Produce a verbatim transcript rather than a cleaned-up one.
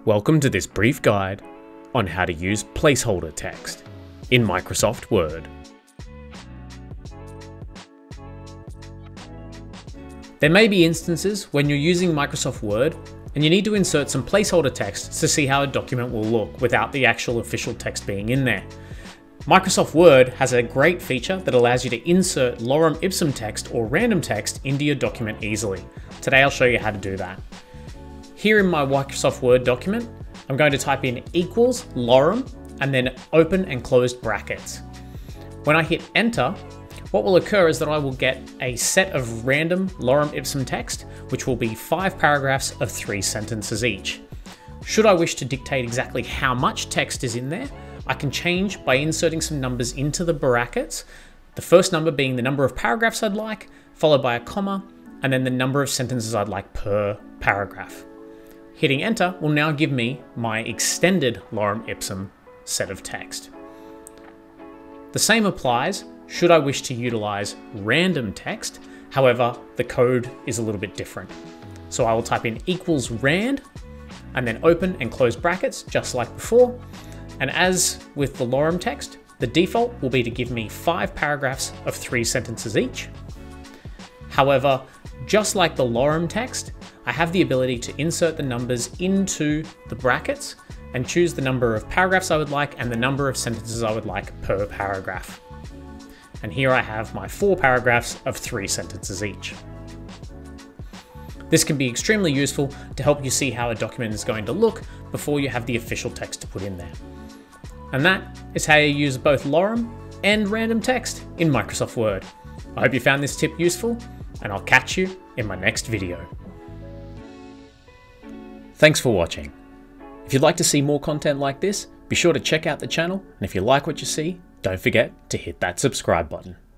Welcome to this brief guide on how to use placeholder text in Microsoft Word. There may be instances when you're using Microsoft Word and you need to insert some placeholder text to see how a document will look without the actual official text being in there. Microsoft Word has a great feature that allows you to insert Lorem Ipsum text or random text into your document easily. Today I'll show you how to do that. Here in my Microsoft Word document, I'm going to type in equals lorem and then open and closed brackets. When I hit enter, what will occur is that I will get a set of random Lorem Ipsum text, which will be five paragraphs of three sentences each. Should I wish to dictate exactly how much text is in there, I can change by inserting some numbers into the brackets, the first number being the number of paragraphs I'd like, followed by a comma, and then the number of sentences I'd like per paragraph. Hitting enter will now give me my extended Lorem Ipsum set of text. The same applies should I wish to utilize random text, however, the code is a little bit different. So I will type in equals rand and then open and close brackets just like before. And as with the lorem text, the default will be to give me five paragraphs of three sentences each. However, just like the lorem text, I have the ability to insert the numbers into the brackets and choose the number of paragraphs I would like and the number of sentences I would like per paragraph. And here I have my four paragraphs of three sentences each. This can be extremely useful to help you see how a document is going to look before you have the official text to put in there. And that is how you use both lorem and random text in Microsoft Word. I hope you found this tip useful, and I'll catch you in my next video. Thanks for watching. If you'd like to see more content like this, be sure to check out the channel, and if you like what you see, don't forget to hit that subscribe button.